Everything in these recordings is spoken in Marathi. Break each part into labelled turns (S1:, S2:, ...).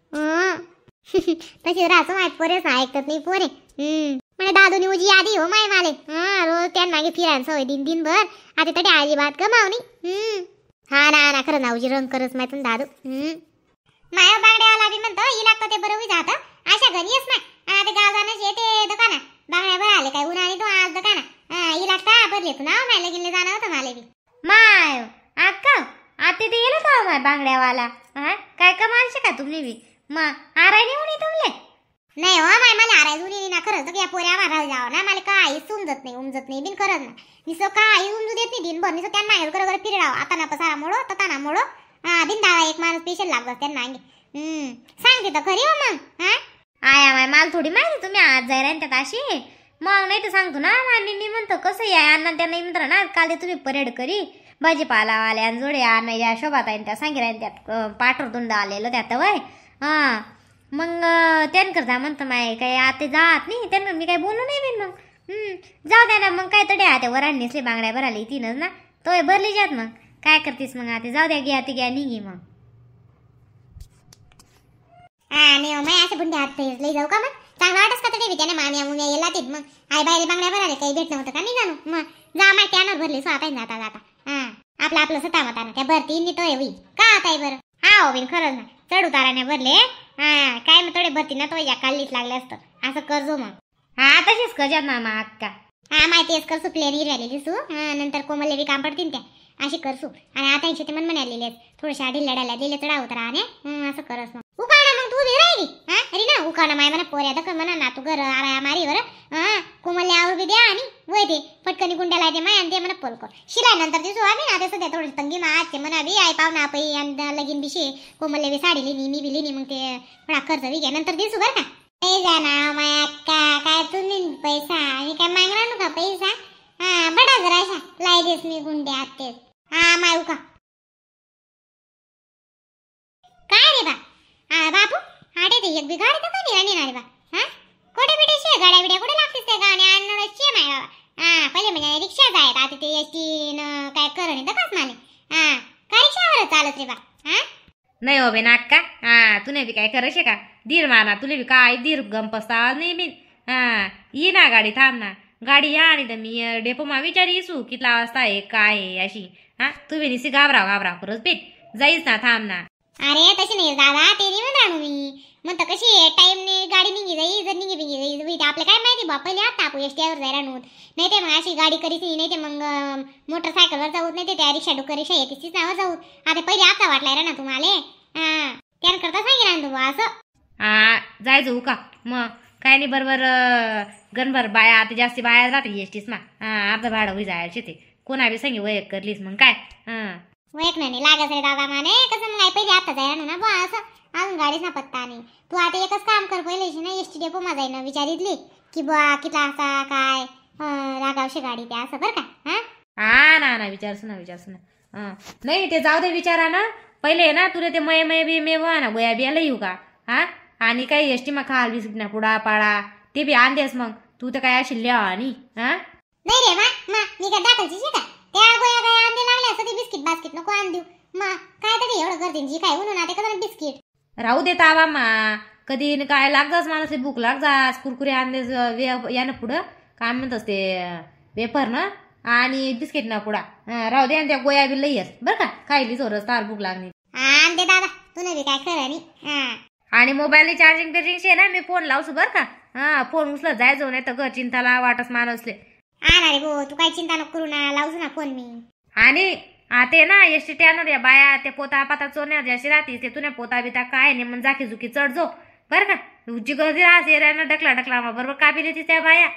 S1: तशी राहतो माय पोरेच ऐकत नाही पोरे. म्हणजे दादूनी उजी आधी हो माय माले. रोज त्यांना मागे फिरायला सवय दिनभर. आता तरी अजिबात कमावणी. हा ना खरं नावजी रंग करच माहिती दादू. माया बांगड्यावाला बी म्हणतो ही लागतं ते बरोबर जातं. अशा घरी येस ना आता गाव जाणं येते दुकाना बांगड्या बरं आले काय उन्हाळी तो आज दुकाना ही लागता बदले तू नाव मायला गेले जाणं होतं माले बी. माय अक्का आता ते गेलं का माय बांगड्यावाला. काय कमाल का तुम्ही बी मग आराय नाही उणी तुमले. नाही हो माय मला आराय जुनी ना खरंच तर या पोऱ्या मारायला जावं ना मला काही समजत नाही उमजत नाही बिन करत ना निसं काही उमजू देत नाही दिनभर निसं त्यांना मागेल कर फिरडावं आता ना पसारा मोडो तताना मोडो. बिंदावा एक माणूस स्पेशल लागतो त्यांना सांगते तर खरी हो मग. आया माय मला थोडी माहिती तुम्ही आज जायला त्यात अशी मग नाही तर सांगतो ना मी म्हणतो कसं या अण्णा त्यांना निमंत्रण ना काल ते तुम्ही परेड करी भाजीपालावाल्या जोडे अण्णा या शोभात आहे त्या सांगितलं त्यात पाठर दोंड आलेलं त्यात वय. मग त्यान करता म्हणतो माय काय आता जात नाही त्यांना मी काय बोलू नाही बिन मग जाऊ द्या ना मग काय तडे आता वराड नेसले बांगड्या भराले तीनच ना तो भरली जात मग काय करतेस मग आता जाऊ द्या घ्या ती घ्या निघी मग. नाही माय असं बुंडे हात लई जाऊ का मग चांगला वाटस का तडे त्याने माम्या मुम्या येला ते मग आई बाहेर बांगड्या भराले काही भेट नव्हतं का नाही जाणू मग जा माय त्यानं भरले स्वतः जाता जाता आपलं सता मताना त्या भरती निटोय होई का आता बरं. हा हो बिन खरंच ना चढ उताराने भरले काय मग थोडे भरती ना तो या काढलीच लागले असतं असं करजो मग. तशीच कर मामा अक्का. माहितीच कर सुटले नाही राहिलेली सू नंतर कोमलले बी काम पडतील त्या अशी करसू आणि आता इथे मन म्हणालेले थोड्याशा ढिल्ल्या डायला दिले चढा उतरा आणि असं करस मग उकाणा मग तू राहिली अरे ना उकाणा माय म्हणा पोऱ्या तर म्हणा ना तू घर आरा मारी बरं कोमलले आवर बी द्या आणि वय ते पटकनी गुंड्याला येते माय आणि ते म्हणा पोलकर शिलाय नंतर दिसू आम्ही आता सध्या थोडी तंगी माते म्हणा बी आई पाहुणा पै आणि लगीन बिशे कोमलले बी साडी लिहिली मी बी लिहिली मग ते थोडा खर्च बी घ्या नंतर दिसू बरं का. ए जा ना माय अक्का काय तुम्ही पैसा मी काय मागणार नका पैसा बडा जरा लाई देस मी गुंड्या आतेच माय उका काय रे बा बापू हाडे ते एक बी गाडी तर कधी राणी ना रे बा कोठे भेटे शे गाड्या बिड्या कुठे लागतेस ते गाणे आणणार शे माय बाबा पहिले म्हणजे रिक्षा जायत आता ते एसटी काय करणे तर कस माने काय रिक्षावर चालत रे बा.
S2: नाही हो बे नाक्का तुने बी काय करशे का धीर माना तुले बी काय धीर गंपसता नाही मी ये ना गाडी थांब ना गाडी या आणि मी डेपो मा विचारी इसू कितला वाजता आहे काय आहे अशी तू बी निसी घाबराव परत पेट जाईस ना थांब ना.
S1: अरे तशी नाही दादा ते नाही म्हणतो मी म्हणतो कशी टाइमने गाडी निघी जाई जर निघी बिघी आपल्या काय माहिती बा पहिले आता आपण एसटीवर जायला नव्हत नाही ते मग अशी गाडी करीत नाही ते मग मोटरसायकलवर जाऊत नाही ते त्या रिक्षा डोकर रिक्षा येते नावर जाऊ आता पहिले आता वाटलाय रे ना तुम्हाला त्यान करता सांगितलं तू असं
S2: जायचं का मग काय नाही बरोबर गणभर बाया आता जास्ती बाया राहते एसटीस ना अर्ध भाडं होई जायचे ते कोणा बी सांगी वयक करलीस मग काय
S1: वयक नाही लागत रे दादा माने कसं मग पहिले आता जायला ना बा असं अजून गाडीच ना पत्ता नाही तू आता एकच काम कर पहिले ना एसटी डेपो मा जाईन विचारितली की बा किती असा काय रागावशी गाडी त्या असं बरं का
S2: ना विचारस ना नाही ते जाऊ दे विचारा ना पहिले ना तुला ते मय बी मे ना गोया बियाला येऊ का आणि काही एसटी मा खाल बिस्किट ना पुडा पाडा ते बी आण देस मग तू तर काय अशी लिहा आणि
S1: नाही रे मा मी काय दाखलची का त्या गोया काय आण दे लागले असं ते बिस्किट बास्किट नको आण देऊ मा काय तरी एवढं करते जी काय म्हणून आता कसं बिस्किट
S2: राहू देत आवा मा कधी काय लागताच मला भूक लागतास कुरकुरे आणदेस यानं पुढं काय म्हणतस ते वेपर ना आणि बिस्किट ना पुडा राहू दे आणि त्या गोया बी लई बरं का खायली चोरस तार भूक लागली
S1: आण दे दादा तुला बी काय खरं नाही
S2: आणि मोबाईलने चार्जिंग शे ना मी फोन लावसू बरं का फोन उचलत जायचो नाही तर घर चिंताला वाटस मानसले
S1: रे भो तू काय चिंता नको करू ना लावू ना फोन मी.
S2: आणि ते ना एसटी टॅनर या बाया ते पोता पाता चोरण्यात जशी राहते ते तुने पोता बिता काय नाही मग जाकी जुकी चढजो बरं का उज्जी गर्दी राहते ढकला बरोबर कापिली ती त्या बाया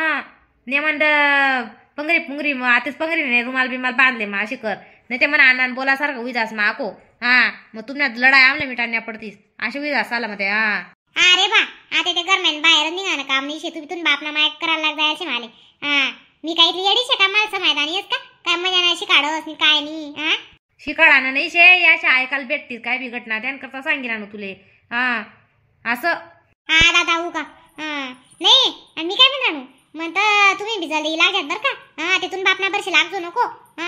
S2: नेमंड पंगरी पुंगरी आतेच पंगरी नाही रुमाल बिमाल बांधले मग अशी कर नाही ते म्हणा अण्णा बोलासारखं उजास मग आको मग तुम्हाला लढाई आमल्या मिठाण्या पडतीस अशी उजास आला मग ते
S1: अरे बा आता ते गरम्यान बाहेर निघा ना काम नाही शेतू बितून बापना मायक करायला लाग जायचे माले मी काही येडीशे का मला समाधानी येत का काय मजा नाही शिकाडस नाही काय नाही
S2: शिकाडानं नाही शे याशा ऐकायला भेटतीस काय बिघटना त्यानकरता सांगितलं ना तुले असं
S1: दादा हो का नाही आणि मी काय म्हणू म्हणतं तुम्ही भिजली लागत बरं का तिथून बापना बरशी लागतो नको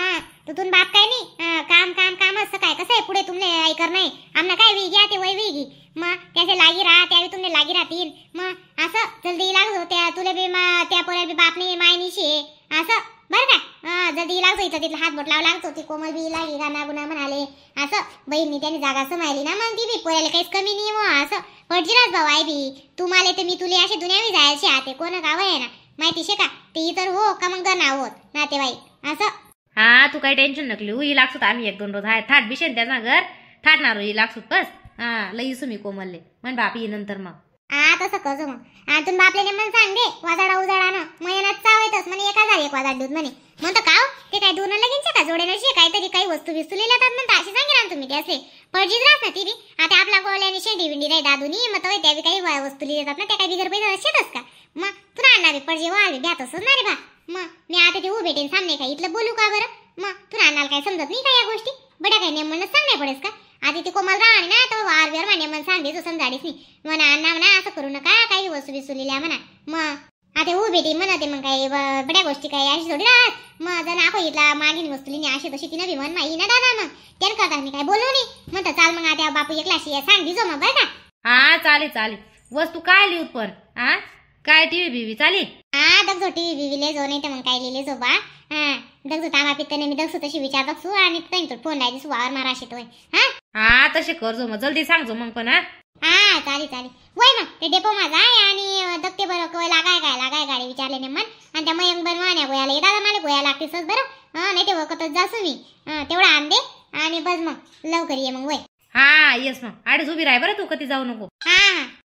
S1: तुतून बाप काय नाही काम काम काम असं काय कसं आहे पुढे तुमने ऐकर नाही आमना काय वी घ्या ते वय वी घी मग त्याचे लागी राहा त्यावेळी तुमने लागी राहतील मग असं जल्दी लागतो त्या तुले बी त्या पोऱ्या बी बाप नाही माय निशी असं बरं का जल्दी लागतो इथं तिथला हात बोट लावा लागतो ती कोमल बी लागी गाणा गुणा म्हणाले असं बहिणी त्याने जागा समायली ना मग ती बी पोऱ्याला काहीच कमी नाही मग असं पडजीलाच भाऊ आहे बी तुम्हाला तर मी तुले असे दुनियावी जायचे आते कोण गाव आहे ना माहिती शे का ते इतर हो का मग नाव होत नातेवाईक असं
S2: हा तू काही टेन्शन नकली ही लागसूत आम्ही 1-2 रोज आहे थाट बिशेन त्याचा घर थाटणार ही लागसूत बस हा लई मी कोमलले म्हण बाप ये नंतर मग
S1: तसं कसं मग तुम्ही बापल्याने मन सांग दे वाजाडा उजाडानं महिन्यात चावतच म्हणे 1000 एक वाजाड दूध म्हणे म्हणतो का ते काय दोन लगीनचे का जोडे नशी काहीतरी काही वस्तू बिस्तू लिहितात म्हणता अशी सांगे ना तुम्ही त्याचे पडजीत राहत ना ती बी आता आपला गोल्याने शेंडी बिंडी राही दादूनी मग तो त्या काही वस्तू लिहितात ना त्या काही बिगर पैसे असेच का मग तुला आणणार पडजी वाळवी द्या तसंच ना रे बा मग मी आता ते भेटेन सामने का इथलं बोलू का बरं मग तुला आणणार काय समजत नाही का या गोष्टी बड्या काही नेम म्हणून सांगणे पडेस का आधी ती कोमल राहणी ना तो वार वेर म्हणे मन सांगते तो समजाडीस नाही म्हणा अण्णा म्हणा असं करू नका काही वस्तू बिस्तू लिहिल्या म्हणा मग आता भेटी म्हणते मग काही बड्या गोष्टी काही अशी थोडी राहत मग जर आपण इथला मागीन वस्तू लिहिणे अशी तशी तिनं बी म्हण माही ना दादा मग त्यानं करता मी काय बोलू नाही म्हणतं चाल मग आता बापू एकलाशी सांग दिजो मग बरं का
S2: हा चालेल चालेल वस्तू काय लिहूत पण हा काय टीव्ही बीव्ही चालेल
S1: दगजो टीव्ही बिव्ही ले जो नाही तर मग काय लिहिले जो बा दगजो तामा पित्तने मी दगसू तशी विचारत सू आणि तो फोन लायची सू वावर मारा शितोय
S2: हा तसे करजो मग जल्दी सांगजो मग पण
S1: चालेल चालेल वय मग ते डेपो माझा आहे आणि दगते बरं कवय लागाय गाडी विचारले ने मन आणि त्या मयंक बनवाण्या गोयाला दादा मला गोया लागतेसच बरं नाही ते वखतच जासू मी तेवढा आण दे आणि बस मग लवकर ये मग वय
S2: हा येस मग आडीच उभी राह बरं तू कधी जाऊ नको
S1: हा